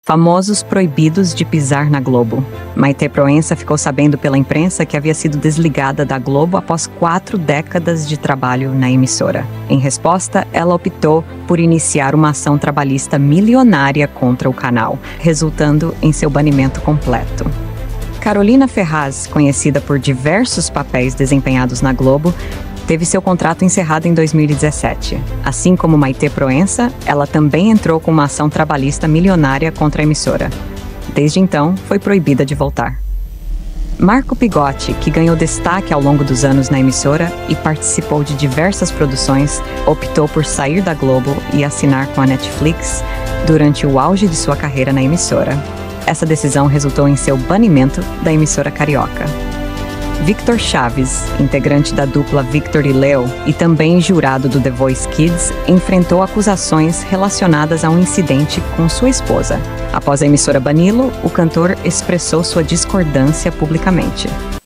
Famosos proibidos de pisar na Globo. Maitê Proença ficou sabendo pela imprensa que havia sido desligada da Globo após 4 décadas de trabalho na emissora. Em resposta, ela optou por iniciar uma ação trabalhista milionária contra o canal, resultando em seu banimento completo. Carolina Ferraz, conhecida por diversos papéis desempenhados na Globo, teve seu contrato encerrado em 2017. Assim como Maitê Proença, ela também entrou com uma ação trabalhista milionária contra a emissora. Desde então, foi proibida de voltar. Marco Pigotti, que ganhou destaque ao longo dos anos na emissora e participou de diversas produções, optou por sair da Globo e assinar com a Netflix durante o auge de sua carreira na emissora. Essa decisão resultou em seu banimento da emissora carioca. Victor Chaves, integrante da dupla Victor e Leo e também jurado do The Voice Kids, enfrentou acusações relacionadas a um incidente com sua esposa. Após a emissora bani-lo, o cantor expressou sua discordância publicamente.